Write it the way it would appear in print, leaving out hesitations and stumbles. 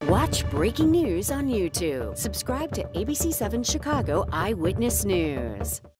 Watch breaking news on YouTube. Subscribe to ABC7 Chicago Eyewitness News.